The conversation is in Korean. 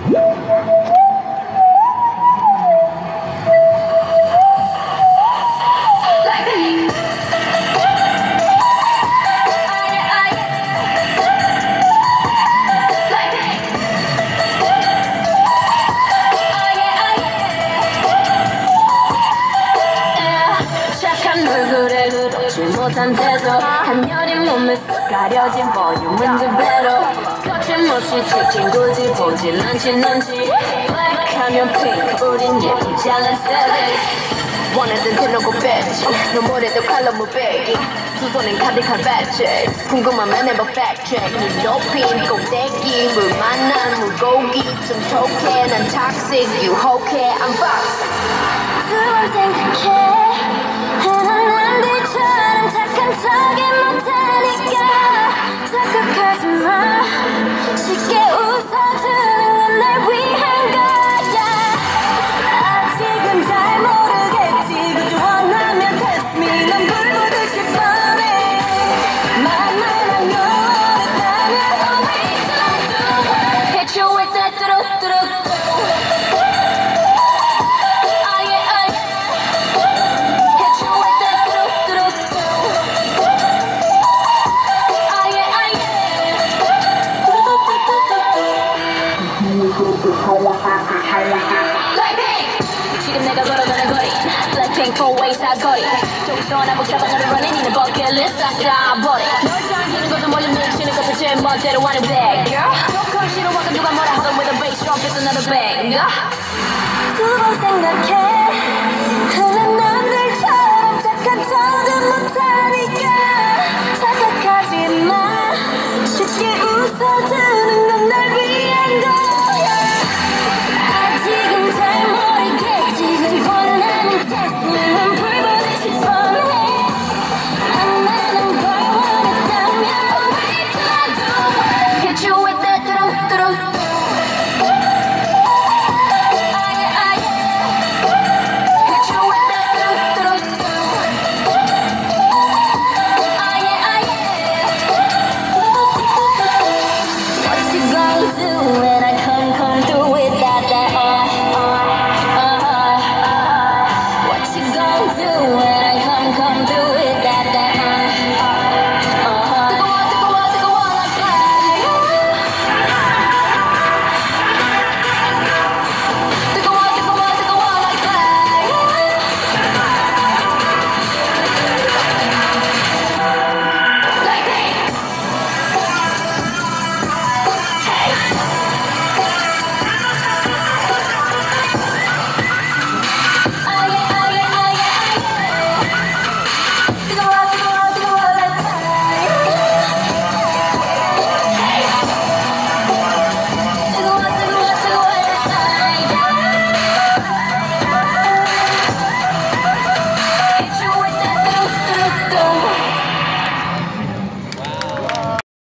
못한 태도 한여린 몸에 쓱 가려진 볼륨은 두 배로 거침없이 찍힌 굳이 보진 않지 넌지 블랙하면 핑크 우린 예쁘지 않은 savage 원하던 대놓고 뺐지 눈물에도 칼로 무배기 두 손엔 가득한 배치 궁금하면 해봐 fact check 눈 높인 꼭대기 물 만난 물고기 좀 톡해 난 toxic 유혹해 I'm box 두 번 생각해 저기 못하니까 착각하지 마 쉽게 웃어주는 건 날 위한 거야 아직은 잘 모르겠지 그저 원하면 test me 난 불보듯이 뻔해 만만한 너였다면 always do it hit you with that 뚜루뚜루 지금 내가 걸어가는 거리 Blackpink four-way 사거리 동서나 복잡한 너를 running in the bucket list 쌓아버려 널 당기는 것도 멀리 밀치는 것도 제일 멋대로 하는 bad girl 조금 싫어하고 누가 뭐라 하던 with a bass drop it's another bang 두 번 생각해